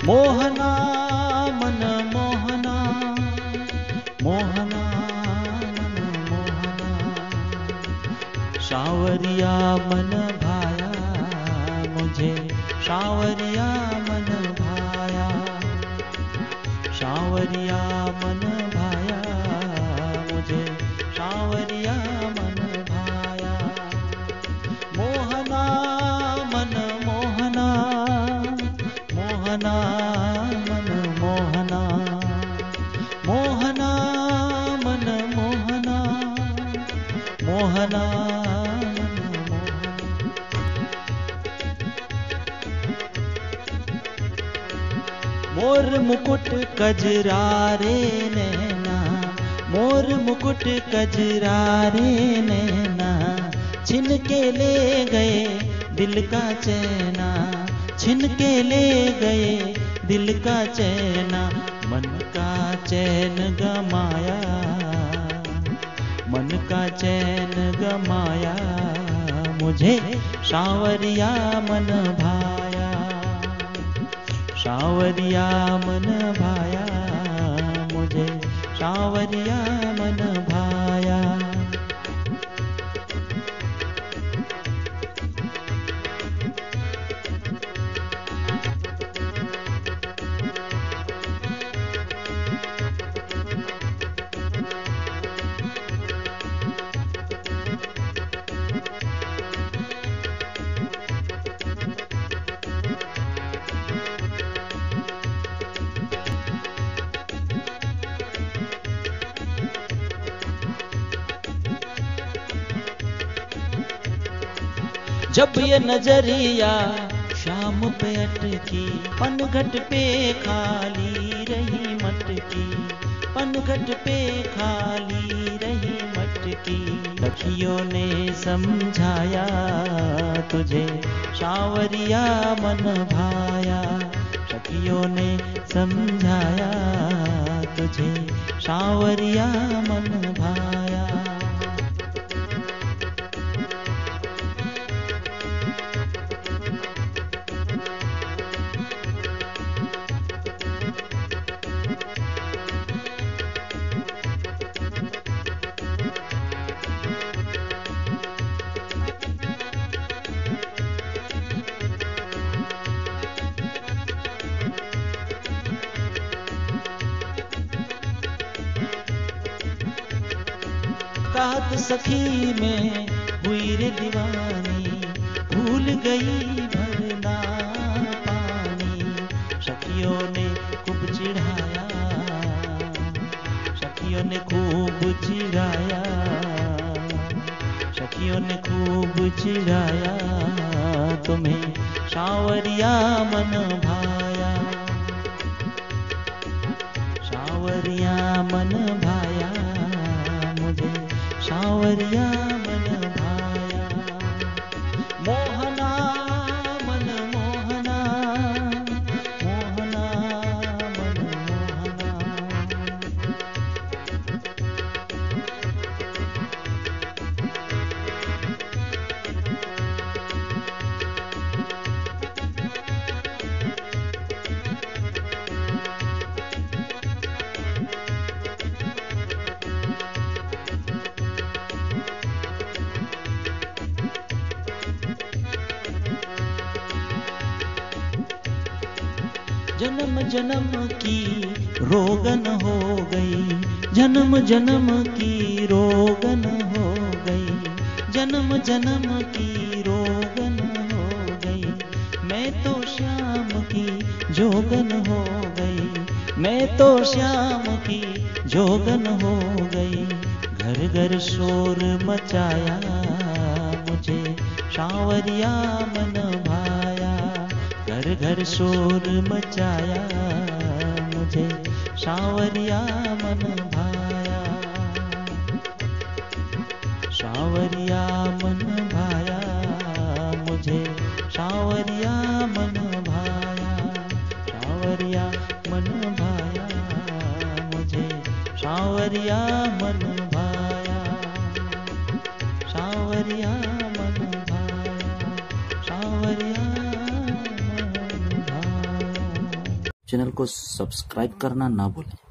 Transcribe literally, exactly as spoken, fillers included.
मोहना मन मोहना, मोहना मन मोहना, सांवरिया मन भाया मुझे, सांवरिया मन भाया, सांवरिया मन भाया मुझे, सांवरिया मन भाया। मोहना मन मोहना, मोहना मन मोहना, मोहना मन मोहना, मोहना मन मोहना। मोर मुकुट कजरारे नैना, मोर मुकुट कजरारे नैना, छिन के ले गए दिल का चैना, छिन के ले गए दिल का चैना। मन का चैन गमाया, मन का चैन गमाया मुझे, सांवरिया मन भाया, सांवरिया मन भाया मुझे, सांवरिया मन भाया। जब ये नजरिया शाम पे अटकी, पनघट पे खाली रही मटकी, पनघट पे खाली रही मटकी। सखियों ने समझाया तुझे, सांवरिया मन भाया, सखियों ने समझाया तुझे, सांवरिया मन भाया। कहत सखी में हुई रे दीवानी, भूल गई भरना पानी। सखियों ने खूब चिढ़ाया, सखियों ने खूब चिढ़ाया, सखियों ने खूब चिढ़ाया तुम्हें, सांवरिया मन भाया, सांवरिया मन भाया मुझे, सांवरिया मन भाया। मोहना मन मोहना, मोहना मन मोहना। जन्म जन्म की रोगन हो गई, जन्म जन्म की रोगन हो गई, जन्म जन्म की रोगन हो गई। मैं तो श्याम की जोगन हो गई, मैं तो श्याम की जोगन हो गई। घर घर शोर मचाया मुझे, सांवरिया मन भाया, घर घर शोर मचाया मुझे, सांवरिया मन भाया, सांवरिया मन भाया मुझे, सांवरिया मन भाया, सांवरिया मन भाया मुझे, सांवरिया मन भाया, सांवरिया मन भाया, सांवरिया। चैनल को सब्सक्राइब करना ना भूलें।